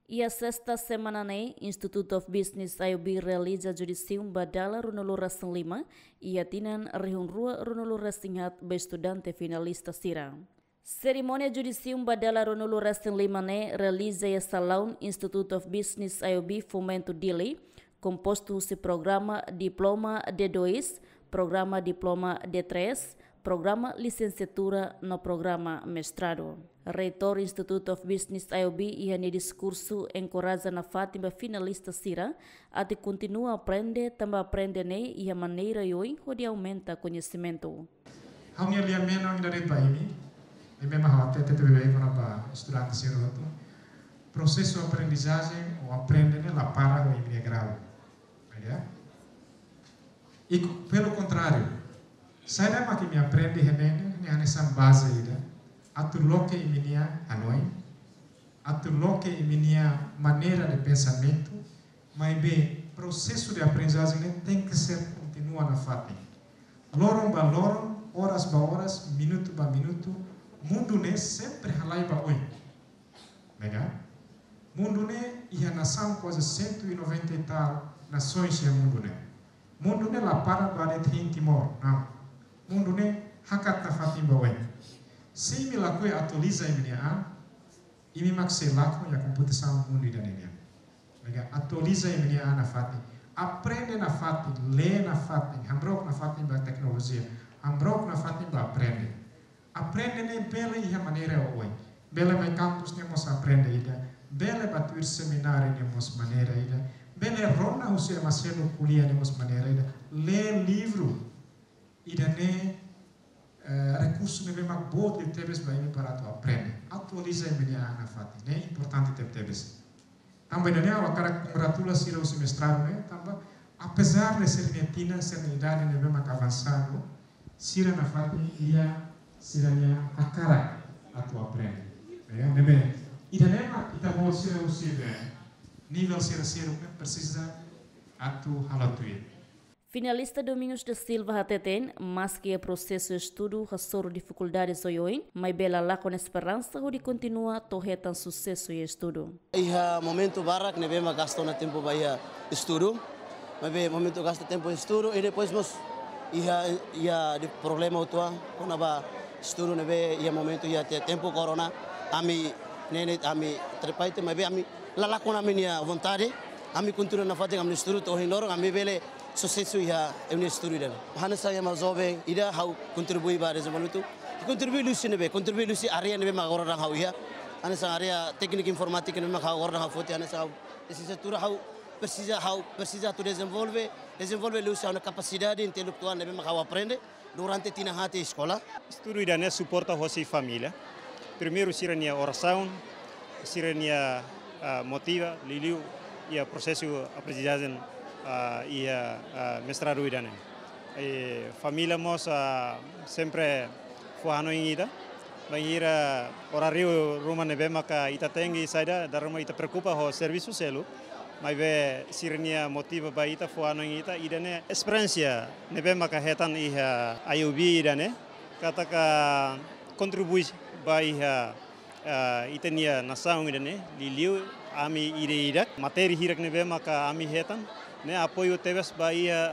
E a sexta semana né, Institute of Business IOB realiza judição badala runulu Racing Lima e atinan rihunrua runulu Racing Hat ba estudante finalista sira. Cerimônia judição badala runulu Racing Lima né realiza a salão Institute of Business IOB Fomento Dili, composto se programa Diploma D2, programa Diploma D3, programa Licenciatura no programa Mestrado. Reitor Institute of Business IOB e discurso encoraja na Fátima finalista sira a de continua aprender, também aprende né e a maneira hoje onde aumenta conhecimento. A minha linha menos ainda de paimi, e mesmo a até bem para estudante sira outro processo de aprendizagem ou aprende né lá para o minha grau, e pelo contrário, sai da que me aprende né nessa base ainda. Atuloke iminia anoi, atuloke iminia maneira de pensamento, mas bem, processo de aprendizagem tem que ser continua na fati. Loron ba loron, horas ba horas, minuto ba minuto, mundo né sempre halai ba oi. Mega? Mundo né ia nação quase 190 e tal nações é mundo né. Mundo né lá para ba de Timor, não. Mundo né hakat na fati ba oi. Se me lakukan atualiza ini imi maksud lakukan ya computação mundo da nenia. Mega atualiza ini na fati, aprende na fati, lê na fati, hambrok na fati ba tecnologia, hambrok na fati ba aprende. Aprende ne bela e a maneira oi. Bela mai campus ne mos aprende ida, bela batur seminário ne mos maneira ida, bela rona o se maselo kuliah ne mos maneira ida, lê livro ida ne recurso ne vem boa de tebes para ir para tu aprender. Atualiza a minha na fati, né? Importante ter tebes. Também né, a cara congratula sira o semestrado, né? Também apesar de ser netina, ser na idade ne vem avançado, sira na fati ia sira nia a cara a tu aprende, né? Nebe. E danema ita mo sira o sira nível sira precisa a tu halatuir. Finalista Domingos da Silva Hateten, mas que é processo de estudo, rassoro dificuldades hoje, mas bela lá com esperança, onde continua torretan sucesso e estudo. Iha momento barak ne bema gasto na tempo bahia estudo, mas be momento gasto tempo estudo e depois mos ia de problema tua, quando ba estudo ne be ia momento ia tempo corona, ami nene ami trepaite, mas be ami lá com a minha vontade, ami continua na fase ami estudo to hinoro, ami bele sucesso ia eu estudo dela. Hana saya mais jovem, ida how contribui para esse momento. Contribui luci nebe, contribui luci area nebe magora orang how ia. Hana sa area teknik informatika nebe magora orang how foto hana sa licenciatura how precisa tu desenvolve luci uma capacidade intelectual nebe magao aprende durante tina hati escola. Estudo ida ne suporta hosi família. Primeiro sirania oração, sirania motiva, liliu ia processo aprendizagem mestrado idane. Família mos sempre fuano ida. Bangira horário rumah nebe maka ita tengi saida darma ita preocupa ho serviço selo. Mas be sirnia motiva ba ita fuano ita idane experiência nebe maka hetan iha IOB idane kataka contribui ba iha itania nação idane liliu ami ida materi hirak nebe maka ami hetan ne apoio tebes bahia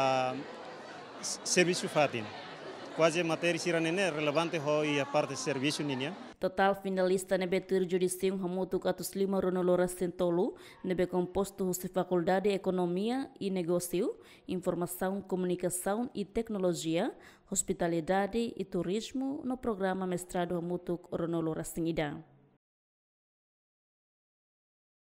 serviço fatin. Quase matéria siranene relevante hoi a parte serviço ninia. Total finalista nebe tur judição hamutu katus 5 ronolora sentolu nebe composto de faculdade de economia e negócio, informação, comunicação e tecnologia, hospitalidade e turismo no programa mestrado hamutu ronolora singida.